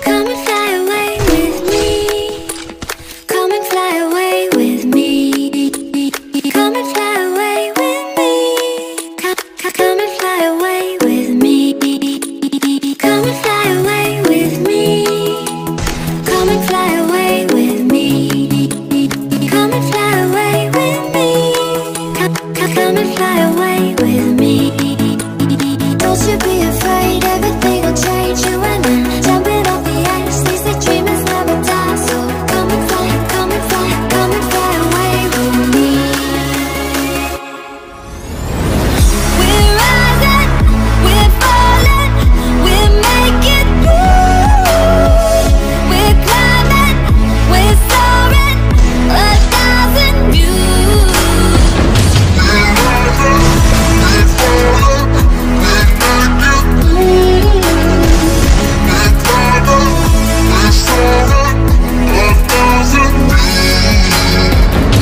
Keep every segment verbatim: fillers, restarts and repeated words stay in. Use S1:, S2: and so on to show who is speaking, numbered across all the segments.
S1: Come and fly away with me. Come and fly away with me. Come and fly away with me. Come, come, come and fly away with me. Come and fly away with me. Come and fly away with me. Come and fly away with me. Come, come, come and fly away with me. Don't you be afraid, everything will change. You and I, jumping off the edge. They say dreamers never die. So come and fly, come and fly, come and fly away with me. We're rising, we're falling, we're making moves. We're climbing, we're soaring, a thousand views. We're rising, we're falling, we're making moves. We're climbing, we're soaring, a thousand views.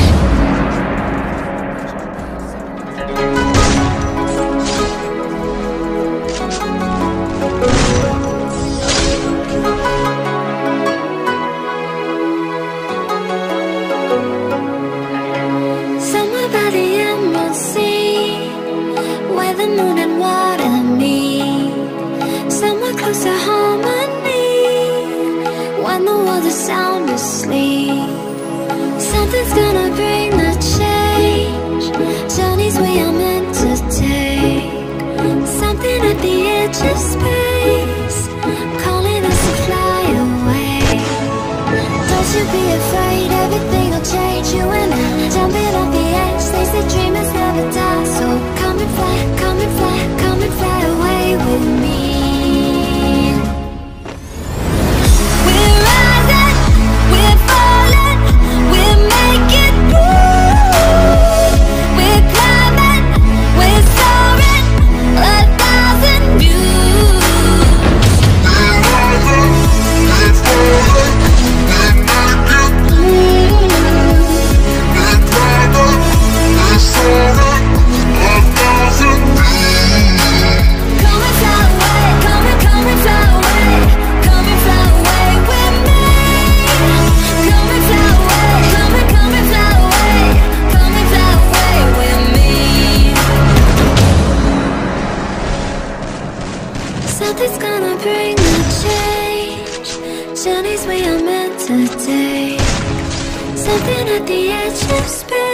S1: Somewhere by the emerald sea, where the moon and water meet. Somewhere close to harmony, when the world is sound asleep. Something's gonna bring the change, journeys we are meant to take. Something at the edge of space, calling us to fly away. Don't you be afraid, everything will change. You and I, jumping off the edge. They say dreamers never die. So come and fly, come and fly, come and fly away with me. We're rising, we're falling, we're making moves. We're climbing, we're soaring, a thousand views. We're rising, we're falling, we're making moves. We're climbing, we're soaring, a thousand views. Come and fly away, come and come and fly away, come and fly away with me. Come and fly away, come and come and fly away, come and fly away with me. Something's gonna bring the change, journeys we are meant to take. Something at the edge of space.